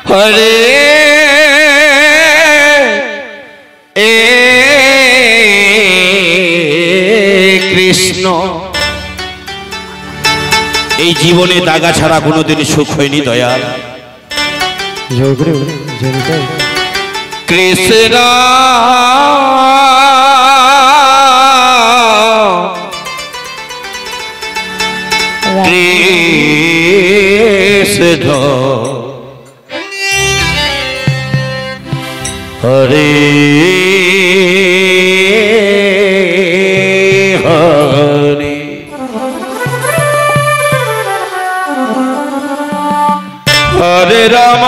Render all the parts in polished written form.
हरे कृष्ण এই জীবনে দাগা ছাড়া কোনোদিন সুখ হয়নি দয়াল। কৃষ্ণ কৃষ্ণ হরে হরে हरे राम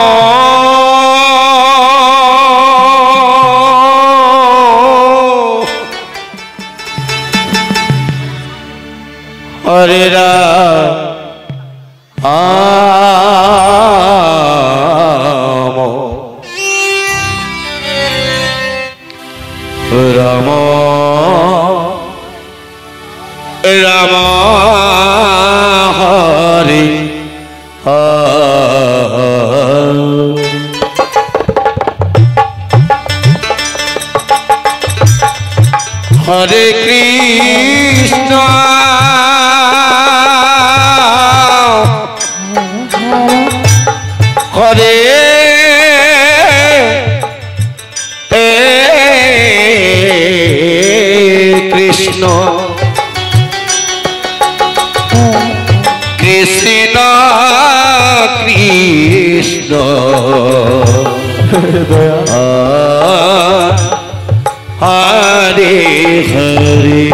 हरे राम राम राम हरे हरे कृष्ण हरे कृष्ण कृष्ण कृष्ण हरे हरे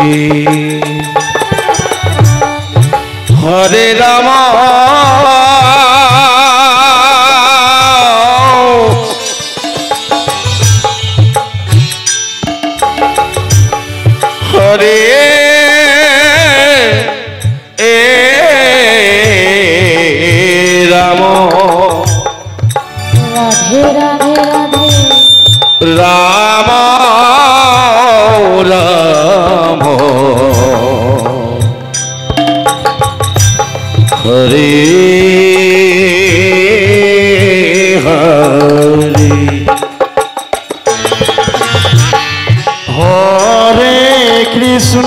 हरे राम हरे राम राधे राधे राधे राम राम हरे हरे हरे कृष्ण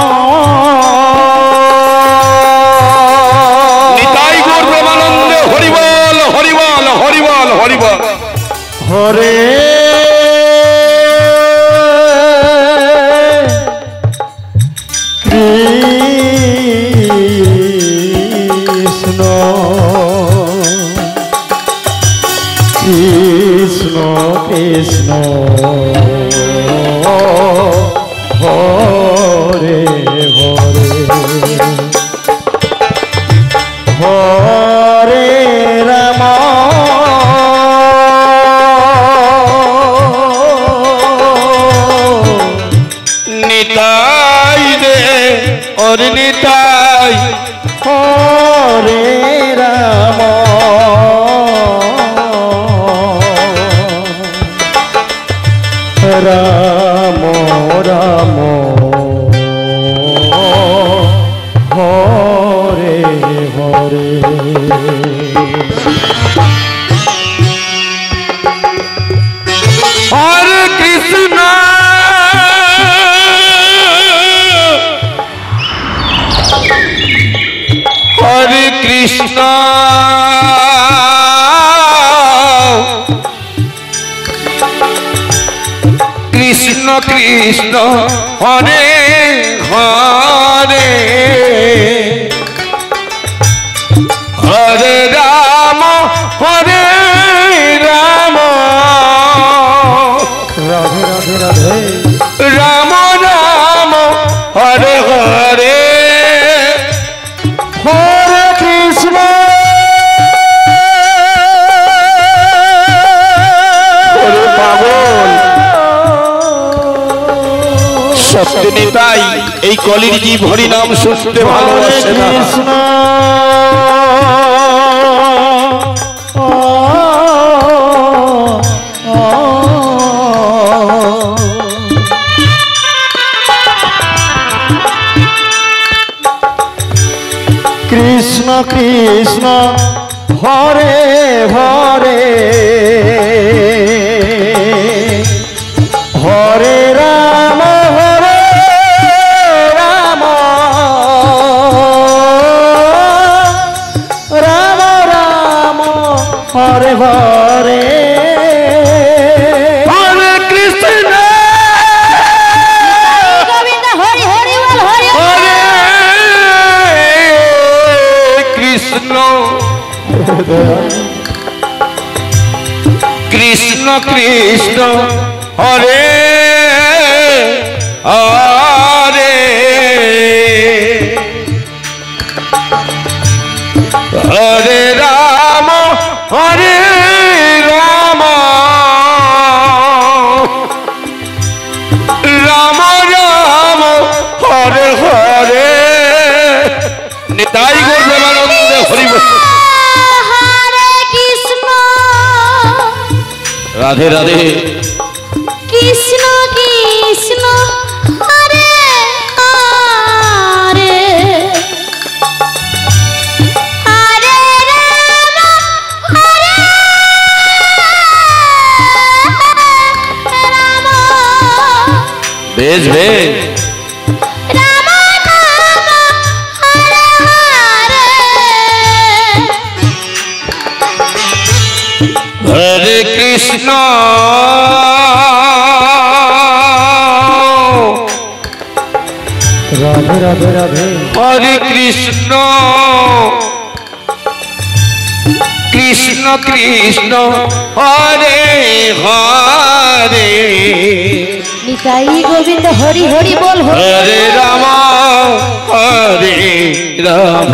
निताई गौर ब्रह्मानंद हरिबोल हरिबोल हरिबोल हरिबोल हरे कृष्ण कृष्ण हरे हरे हरे राम निताई दे और निताई हरे राम राम राम हरे हरे हरे कृष्ण हरे कृष्ण कृष्ण कृष्ण हरे हरे हरे राम राधे राधे राधे राम राम हरे हरे हरे कृष्ण हरे पागल सत्य निताई এই কলির জীব হরি নাম শুনতে ভালোবাসে না। कृष्ण कृष्ण हरे हरे हरे हरे हरे कृष्ण गोविंद हरि हरि बोल हरि हरे कृष्ण कृष्ण कृष्ण हरे हरे हरे राम हरे राम राम राम हरे हरे निताई गौर प्रेमानंद हरि बोल। हरे कृष्ण राधे राधे कृष्ण कृष्ण हरे हरे हरे राम हरे राम भेज भेज राम राम हरे हरे हरे कृष्ण राधे राधे राधे हरे कृष्ण कृष्ण कृष्ण हरे हरे निताई गोविंद हरि हरि बोल हरे राम हरे राम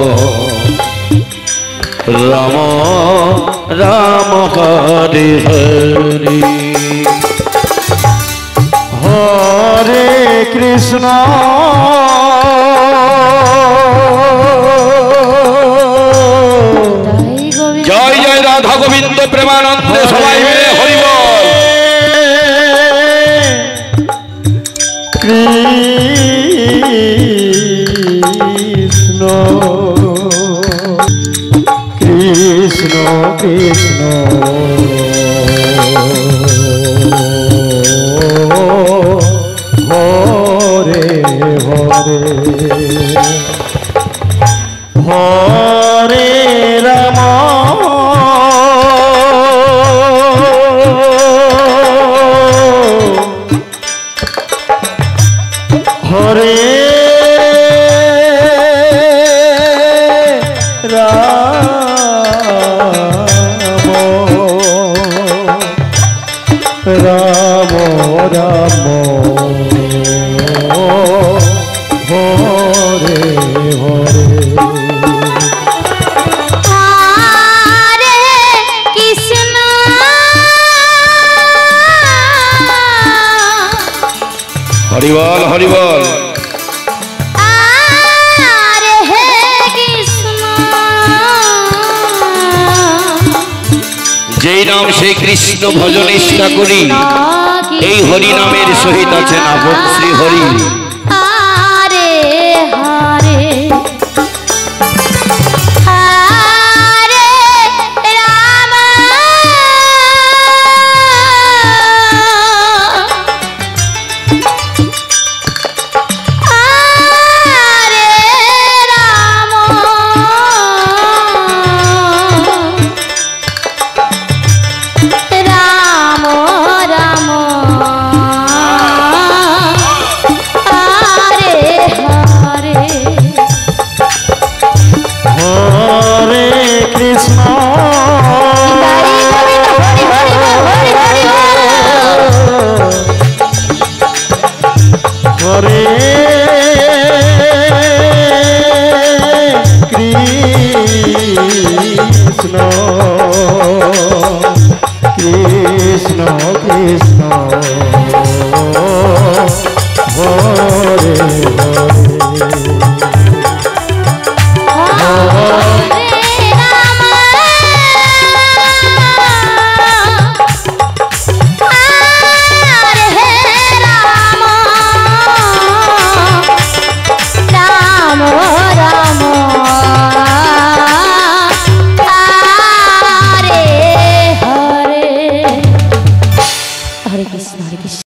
राम राम हरे हरे हरे कृष्ण निताई गोविंद जय जय राधा गोविंद प्रेमानंद सबाई मिले हरि बोल। कृष्ण कृष्ण हरे हरे हरे राम हरे राम राम हरे हरे हरे कृष्ण हरि बोल हरि बोल। हरे कृष्ण যেই নাম সেই কৃষ্ণ ভজন নিষ্ঠা করি এই হরি নামের সহিত আছেন আপন শ্রী হরি। हरे हरे हरे राम हरे राम राम राम हरे हरे हरे कृष्ण निताई गोविंद हरि हरि बोल हरि हरि कृष्ण कृष्ण हरे हरे राम हरे राम राम राम हरे हरे हरे कृष्ण हरे कृष्ण।